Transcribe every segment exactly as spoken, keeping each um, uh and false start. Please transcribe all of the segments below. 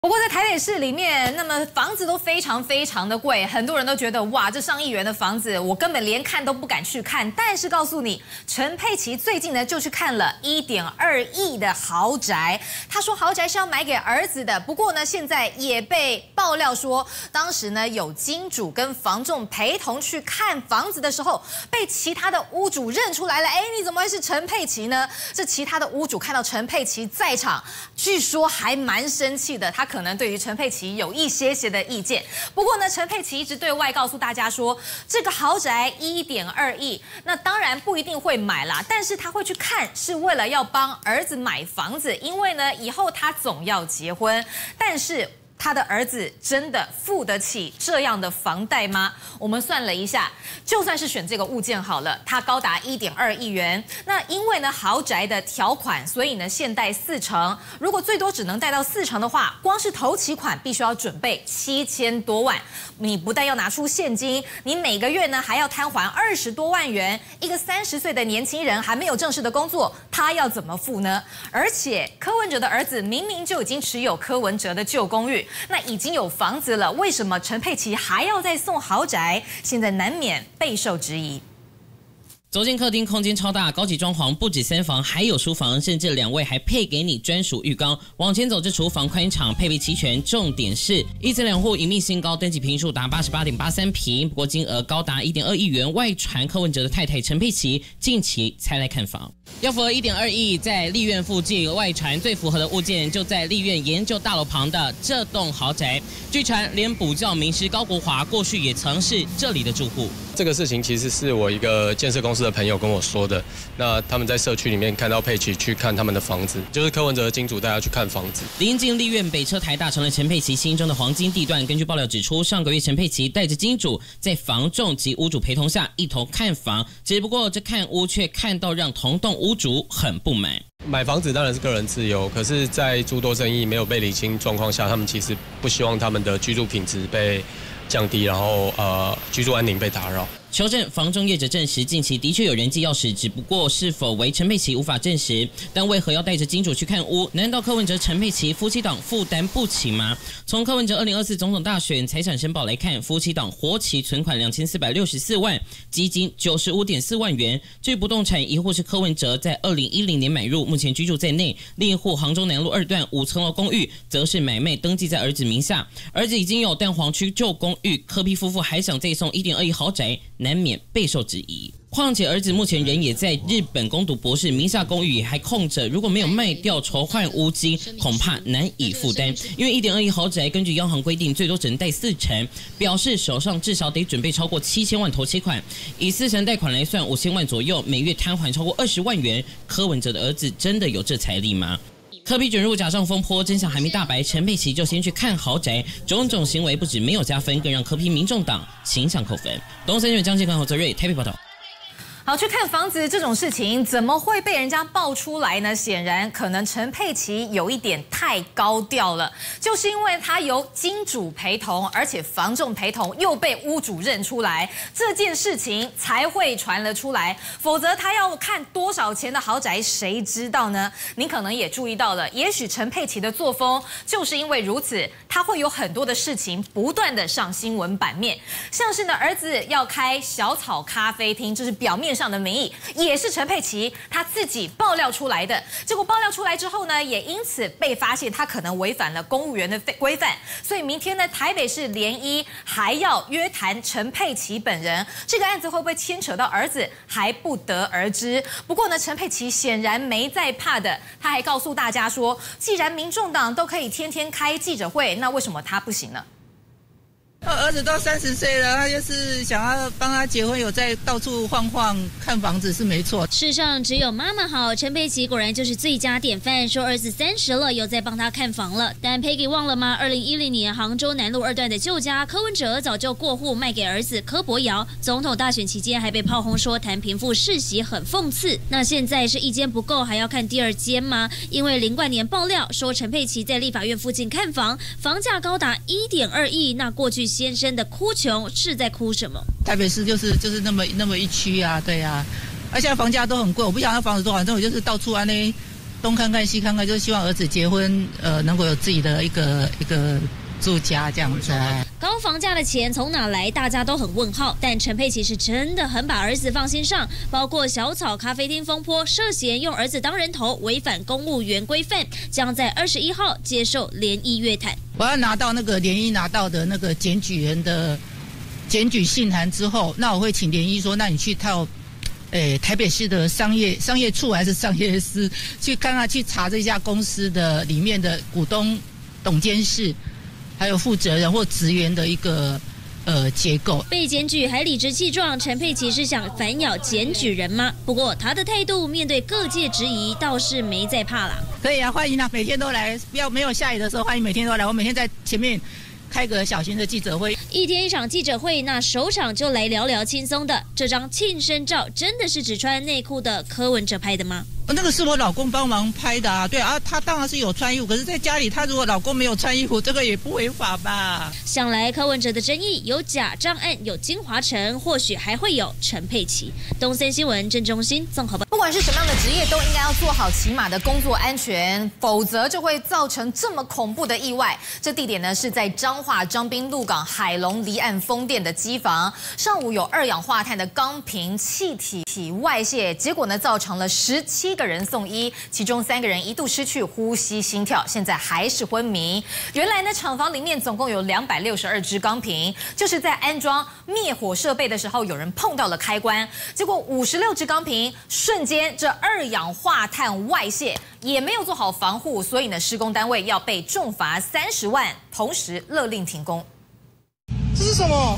不过在台北市里面，那么房子都非常非常的贵，很多人都觉得哇，这上亿元的房子，我根本连看都不敢去看。但是告诉你，陈佩琪最近呢就去看了一点二亿的豪宅，他说豪宅是要买给儿子的。不过呢，现在也被爆料说，当时呢有金主跟房仲陪同去看房子的时候，被其他的屋主认出来了。哎，你怎么会是陈佩琪呢？这其他的屋主看到陈佩琪在场，据说还蛮生气的，他可能对于陈佩琪有一些些的意见。不过呢，陈佩琪一直对外告诉大家说，这个豪宅一点二亿，那当然不一定会买啦，但是他会去看，是为了要帮儿子买房子，因为呢，以后他总要结婚，但是他的儿子真的付得起这样的房贷吗？我们算了一下，就算是选这个物件好了，它高达一点二亿元。那因为呢豪宅的条款，所以呢限贷四成。如果最多只能贷到四成的话，光是头期款必须要准备七千多万。你不但要拿出现金，你每个月呢还要摊还二十多万元。一个三十岁的年轻人还没有正式的工作，他要怎么付呢？而且柯文哲的儿子明明就已经持有柯文哲的旧公寓。那已经有房子了，为什么陈佩琪还要再送豪宅？现在难免备受质疑。 走进客厅，空间超大，高级装潢，不止三房，还有书房，甚至两位还配给你专属浴缸。往前走，这厨房宽敞，配备齐全。重点是一层两户，隐秘新高，登记坪数达八十八点八三坪，不过金额高达一点二亿元。外传柯文哲的太太陈佩琪近期才来看房，要符合一点二亿，在立院附近。外传最符合的物件就在立院研究大楼旁的这栋豪宅。据传，连补教名师高国华过去也曾是这里的住户。 这个事情其实是我一个建设公司的朋友跟我说的。那他们在社区里面看到佩琪去看他们的房子，就是柯文哲的金主带他去看房子。 临近立院北车台大，成了陈佩琪心中的黄金地段。根据爆料指出，上个月陈佩琪带着金主在房仲及屋主陪同下一同看房，只不过这看屋却看到让同栋屋主很不满。 买房子当然是个人自由，可是，在诸多争议没有被理清状况下，他们其实不希望他们的居住品质被降低，然后呃居住安宁被打扰。 求证房仲业者证实，近期的确有人寄钥匙，只不过是否为陈佩琪无法证实。但为何要带着金主去看屋？难道柯文哲、陈佩琪夫妻档负担不起吗？从柯文哲二零二四总统大选财产申报来看，夫妻档活期存款两千四百六十四万，基金九十五点四万元。至于不动产，一户是柯文哲在二零一零年买入，目前居住在内；另一户杭州南路二段五层楼公寓，则是买卖登记在儿子名下。儿子已经有蛋黄区旧公寓，柯 P 夫妇还想再送一点二亿豪宅，难免备受质疑。况且儿子目前人也在日本攻读博士，名下公寓也还空着，如果没有卖掉筹换屋金，恐怕难以负担。因为一点二亿豪宅，根据央行规定，最多只能贷四成，表示手上至少得准备超过七千万头期款。以四成贷款来算，五千万左右，每月摊还超过二十万元。柯文哲的儿子真的有这财力吗？柯 P 卷入假账风波，真相还没大白，陈佩琪就先去看豪宅，种种行为不止没有加分，更让柯 P 民众党形象扣分。东森新闻张建康、侯泽瑞台北报道。 好，去看房子这种事情怎么会被人家爆出来呢？显然，可能陈佩琪有一点太高调了，就是因为他由金主陪同，而且房仲陪同，又被屋主认出来，这件事情才会传了出来。否则，他要看多少钱的豪宅，谁知道呢？您可能也注意到了，也许陈佩琪的作风就是因为如此，他会有很多的事情不断的上新闻版面，像是呢，儿子要开小草咖啡厅，这是表面上的名义，也是陈佩琪他自己爆料出来的。结果爆料出来之后呢，也因此被发现他可能违反了公务员的规范。所以明天呢，台北市联一还要约谈陈佩琪本人。这个案子会不会牵扯到儿子，还不得而知。不过呢，陈佩琪显然没在怕的，他还告诉大家说，既然民众党都可以天天开记者会，那为什么他不行呢？ 我儿子都三十岁了，他就是想要帮他结婚，有在到处晃晃看房子是没错。 世上只有妈妈好，陈佩琪果然就是最佳典范。说儿子三十了，有在帮他看房了。但 Peggy 忘了吗？二零一零年杭州南路二段的旧家，柯文哲早就过户卖给儿子柯博尧。总统大选期间还被炮轰说谈贫富世袭很讽刺。那现在是一间不够，还要看第二间吗？因为林冠年爆料说陈佩琪在立法院附近看房，房价高达一点二亿。那过去先生的哭穷是在哭什么？ 台北市就是就是那么那么一区啊，对啊，而且房价都很贵，我不晓得那房子多少，这我就是到处啊那东看看西看看，就希望儿子结婚，呃，能够有自己的一个一个住家这样子。 高房价的钱从哪来？大家都很问号。但陈佩琪是真的很把儿子放心上，包括小草咖啡厅风波涉嫌用儿子当人头，违反公务员规范，将在二十一号接受联谊约谈。 我要拿到那个联谊拿到的那个检举人的检举信函之后，那我会请联谊说，那你去到，诶台北市的商业商业处还是商业司去看看，去查这家公司的里面的股东、董监事，还有负责人或职员的一个呃结构。 被检举还理直气壮，陈佩琪是想反咬检举人吗？不过他的态度面对各界质疑倒是没在怕啦。 可以啊，欢迎啊，每天都来，不要没有下雨的时候，欢迎每天都来。我每天在前面开个小型的记者会， 一天一场记者会，那首场就来聊聊轻松的。这张庆生照真的是只穿内裤的柯文哲拍的吗？ 那个是我老公帮忙拍的啊，对啊，他当然是有穿衣服，可是在家里，他如果老公没有穿衣服，这个也不违法吧？ 想来柯文哲的争议有假账案，有金华城，或许还会有陈佩琪。东森新闻郑中心综合报。 不管是什么样的职业，都应该要做好起码的工作安全，否则就会造成这么恐怖的意外。这地点呢是在彰化彰滨鹿港海龙离岸风电的机房，上午有二氧化碳的钢瓶气体体外泄，结果呢造成了十七个人送医，其中三个人一度失去呼吸心跳，现在还是昏迷。原来呢厂房里面总共有两百六十二只钢瓶，就是在安装灭火设备的时候，有人碰到了开关，结果五十六只钢瓶瞬间这二氧化碳外泄，也没有做好防护，所以呢施工单位要被重罚三十万，同时勒令停工。 这是什么？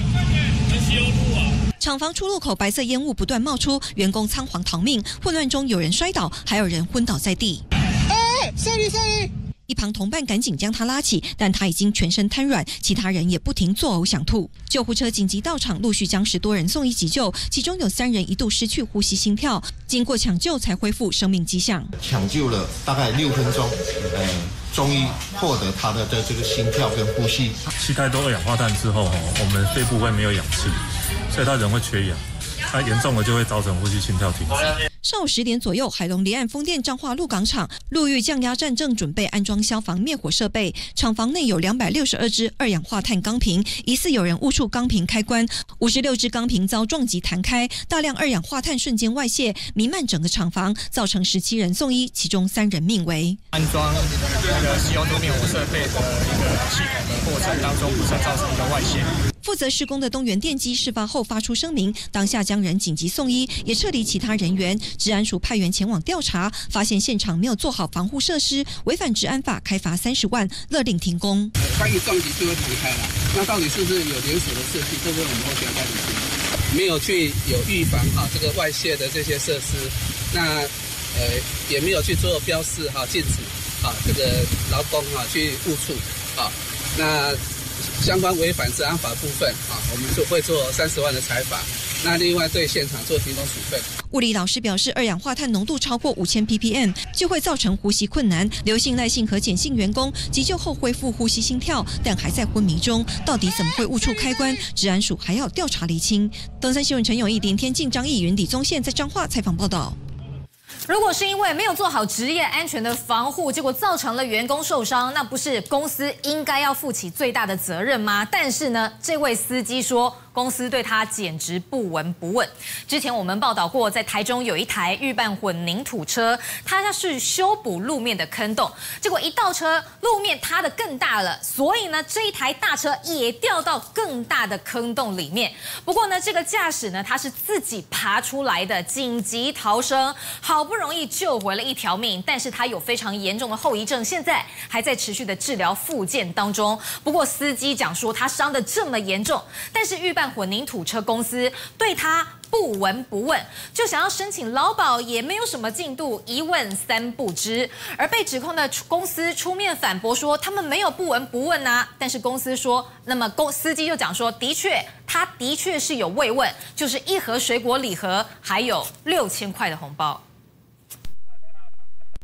厂房出入口白色烟雾不断冒出，员工仓皇逃命，混乱中有人摔倒，还有人昏倒在地。 哎，下雨下雨！ 一旁同伴赶紧将他拉起，但他已经全身瘫软，其他人也不停作呕想吐。救护车紧急到场，陆续将十多人送医急救，其中有三人一度失去呼吸心跳，经过抢救才恢复生命迹象。 抢救了大概六分钟，哎，终于获得他的的这个心跳跟呼吸。 膝盖都二氧化碳之后，我们肺部会没有氧气，所以他人会缺氧。它严重了就会造成呼吸心跳停止。 上午十点左右，海龙离岸风电彰化鹿港厂陆域降压站正准备安装消防灭火设备，厂房内有两百六十二只二氧化碳钢瓶，疑似有人误触钢瓶开关，五十六只钢瓶遭撞击弹开，大量二氧化碳瞬间外泄，弥漫整个厂房，造成十七人送医，其中三人命危。 安装那个 C O 二 灭火设备的一个系统的过程当中，不慎造成一个外泄。 负责施工的东元电机事发后发出声明，当下将人紧急送医，也撤离其他人员。治安署派员前往调查，发现现场没有做好防护设施，违反治安法，开罚三十万，勒令停工。 它一撞击就会弹开了，那到底是不是有连锁的设计？这个我们会需要再理清。没有去有预防哈这个外泄的这些设施，那呃也没有去做标示哈禁止啊这个劳工哈去误触啊那。相关违反治安法部分啊，我们就会做三十万的裁罚。那另外对现场做停工处分。 物理老师表示，二氧化碳浓度超过五千 ppm 就会造成呼吸困难。刘姓、赖姓和简姓员工急救后恢复呼吸心跳，但还在昏迷中。到底怎么会误触开关？治安署还要调查厘清。东森新闻陈永义、林天进、张义云、李宗宪在彰化采访报道。 如果是因为没有做好职业安全的防护，结果造成了员工受伤，那不是公司应该要负起最大的责任吗？但是呢，这位司机说，公司对他简直不闻不问。之前我们报道过，在台中有一台预拌混凝土车，它是修补路面的坑洞，结果一倒车，路面塌得更大了，所以呢，这一台大车也掉到更大的坑洞里面。不过呢，这个驾驶呢，他是自己爬出来的，紧急逃生，好不容易救回了一条命，但是他有非常严重的后遗症，现在还在持续的治疗复健当中。不过司机讲说，他伤得这么严重，但是预拌混凝土车公司对他不闻不问，就想要申请劳保也没有什么进度，一问三不知。而被指控的公司出面反驳说，他们没有不闻不问啊。但是公司说，那么公司机就讲说，的确，他的确是有慰问，就是一盒水果礼盒，还有六千块的红包。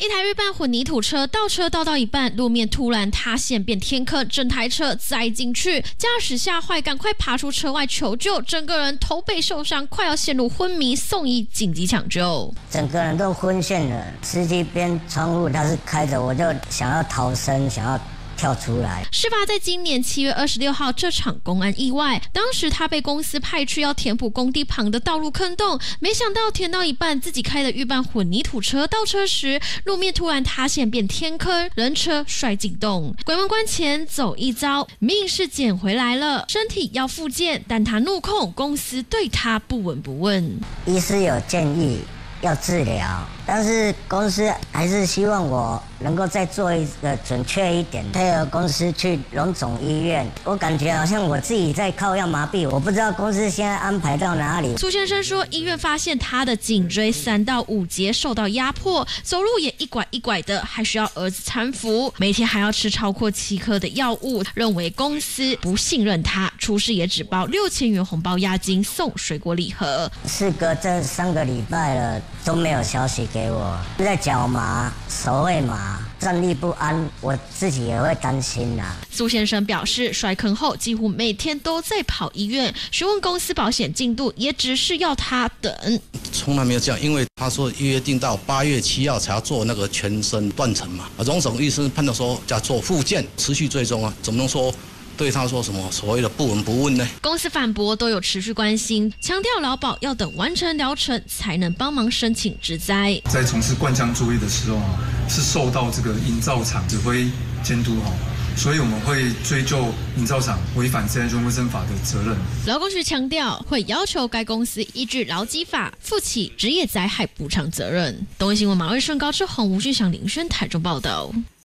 一台预拌混凝土车倒车倒到一半，路面突然塌陷变天坑，整台车栽进去，驾驶吓坏，赶快爬出车外求救，整个人头背受伤，快要陷入昏迷，送医紧急抢救。 整个人都昏眩了，司机边窗户他是开着，我就想要逃生，想要跳出来。 事发在今年七月二十六号这场公安意外，当时他被公司派去要填补工地旁的道路坑洞，没想到填到一半，自己开的预拌混凝土车倒车时，路面突然塌陷变天坑，人车摔进洞。鬼门关前走一遭，命是捡回来了，身体要复健，但他怒控公司对他不闻不问。 医师有建议要治疗，但是公司还是希望我能够再做一个准确一点，配合公司去荣总医院。我感觉好像我自己在靠药麻痹，我不知道公司现在安排到哪里。 苏先生说，医院发现他的颈椎三到五节受到压迫，走路也一拐一拐的，还需要儿子搀扶，每天还要吃超过七颗的药物，认为公司不信任他，出事也只包六千元红包押金，送水果礼盒。 事隔这三个礼拜了，都没有消息给我，在脚麻、手会麻。站立不安，我自己也会担心呐、啊。 苏先生表示，摔坑后几乎每天都在跑医院，询问公司保险进度，也只是要他等。 从来没有这样，因为他说约定到八月七号才要做那个全身断层嘛。荣总医生判断说要做复健，持续追踪啊，怎么能说？对他说什么所谓的不闻不问呢？ 公司反驳都有持续关心，强调劳保要等完成疗程才能帮忙申请职灾。 在从事灌浆作业的时候啊，是受到这个营造厂指挥监督哈，所以我们会追究营造厂违反自然人卫生法的责任。 劳工局强调会要求该公司依据劳基法负起职业灾害补偿责任。东森新闻马瑞顺、高志宏、吴俊祥、林轩台中报道。